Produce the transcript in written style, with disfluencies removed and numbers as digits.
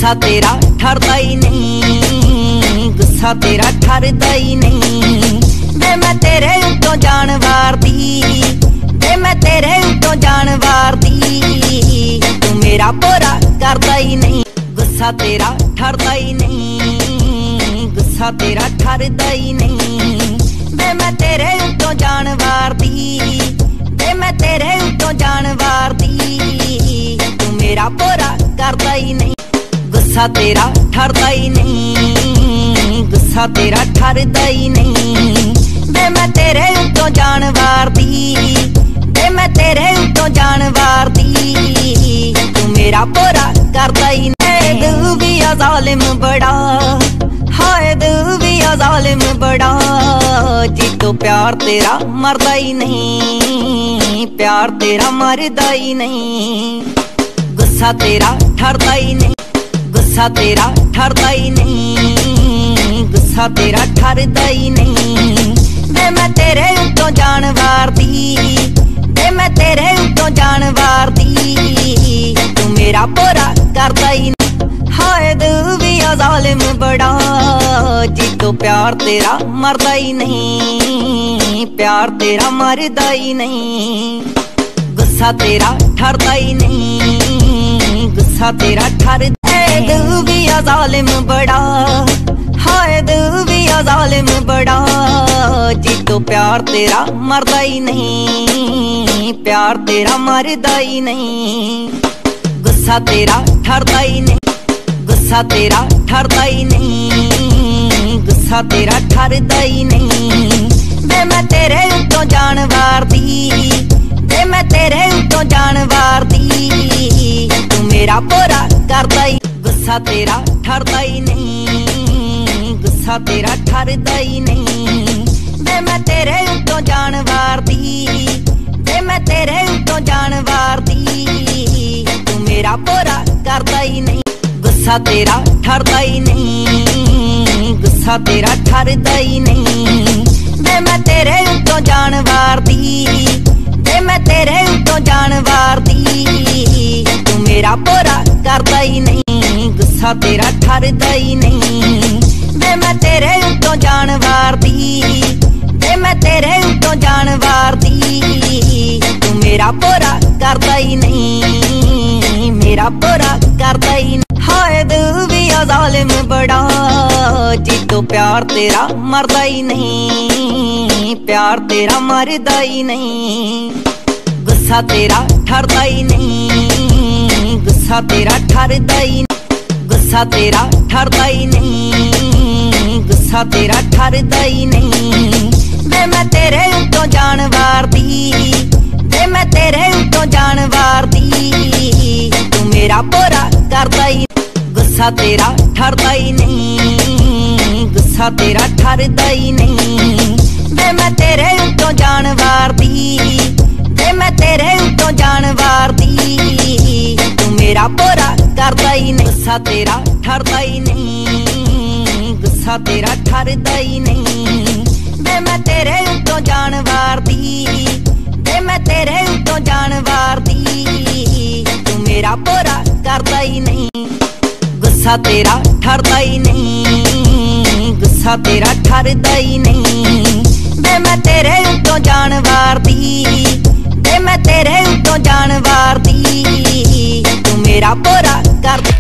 गुस्सा तेरा ठरदा ही नहीं, गुस्सा तेरा ठरदा ही नहीं। वे मैं तेरे उत्तों जान वारदी, वे मैं तेरे उत्तों जान वारदी, तू मेरा पूरा करदा ही नहीं। गुस्सा तेरा ठरदा ही नहीं, गुस्सा तेरा ठरदा ही नहीं। वे मैं तेरे उत्तों जान वारदी, वे मैं तेरे उत्तों जान वारदी, तू मेरा पूरा करदा ही नहीं। गुस्सा तेरा ठरदा ही नहीं, गुस्सा तेरा ठरदा ही नहीं। वे मैं तेरे उत्तों जान वारदी, वे मैं तेरे उत्तों जान वारदी, तू मेरा पूरा करदा ही नहीं। दिल भी आ जालिम बड़ा, हाय दिल भी आ जालिम बड़ा, जी तो प्यार तेरा मरदा ही नहीं, प्यार तेरा मरदा ही नहीं। गुस्सा तेरा ठरदा ही नहीं, गुस्सा तेरा ठरदा ही नहीं, गुस्सा तेरा ठरदा ही नहीं। वे मैं तेरे उत्तों जान वारदी, वे मैं तेरे उत्तों जान वारदी, तू मेरा पूरा करदा ही नहीं। हाय दिल भी आ जालिम बड़ा, जी तो प्यार तेरा मरदा ही नहीं, प्यार तेरा मरदा ही नहीं। गुस्सा तेरा ठरदा ही नहीं, गुस्सा तेरा ठरदा। दिल भी आ जालिम बड़ा, हाय दिल भी आ जालिम बड़ा, जी तो प्यार तेरा मरदा ही नहीं, प्यार तेरा मरदा ही नहीं। गुस्सा तेरा ठरदा ही नहीं, गुस्सा तेरा ठरदा ही नहीं, गुस्सा तेरा ठरदा ही नहीं। वे मैं तेरे उत्तों जान वारदी, वे मैं तेरे उत्तों जान वारदी, तू मेरा पूरा करदा ही। गुस्सा तेरा ठरदा ही नहीं, गुस्सा तेरा ठरदा ही नहीं। वे मैं तेरे उत्तों जान वारदी, वे मैं तेरे उत्तों जान वारदी, तू मेरा पूरा करदा ही नहीं। गुस्सा तेरा ठरदा ही नहीं, गुस्सा तेरा ठरदा ही नहीं। वे मैं तेरे उत्तों जान वारदी, वे मैं तेरे उत्तों जान वारदी, तू मेरा पूरा करदा ही नहीं। गुस्सा तेरा ठरदा ही नहीं। वे मैं तेरे उत्तों जान वारदी, वे मैं तेरे उत्तों जान वारदी, तू मेरा पूरा करदा ही नहीं, मेरा पूरा करदा ही नहीं। हाय दिल भी आ जालिम बड़ा, जी तो प्यार तेरा मरदा ही नहीं, प्यार तेरा मरदा ही नहीं। गुस्सा तेरा ठरदा ही नहीं, गुस्सा तेरा ठरदा ही नहीं। गुस्सा तेरा ठरदा ही नहीं, गुस्सा तेरा ठरदा ही नहीं। वे मैं तेरे उत्तों जान वारदी, वे मैं तेरे उत्तों जान वारदी, तू मेरा पूरा करदा ही। गुस्सा तेरा ठरदा ही नहीं, गुस्सा तेरा ठरदा ही नहीं। वे मैं तेरे उत्तों जान वारदी, वे मैं तेरे उत्तों जान वारदी, तू मेरा पूरा करदा ही नहीं। गुस्सा तेरा ठरदा ही नहीं, गुस्सा तेरा ठरदा ही नहीं। वे मैं तेरे उत्तों जान वारदी, वे मैं तेरे उत्तों जान वारदी, तू मेरा पूरा करदा ही नहीं। गुस्सा तेरा ठरदा ही नहीं, गुस्सा तेरा ठरदा ही नहीं। वे मैं तेरे उत्तों जान वारदी, वे मैं तेरे उत्तों जान वारदी, तू मेरा पूरा कर।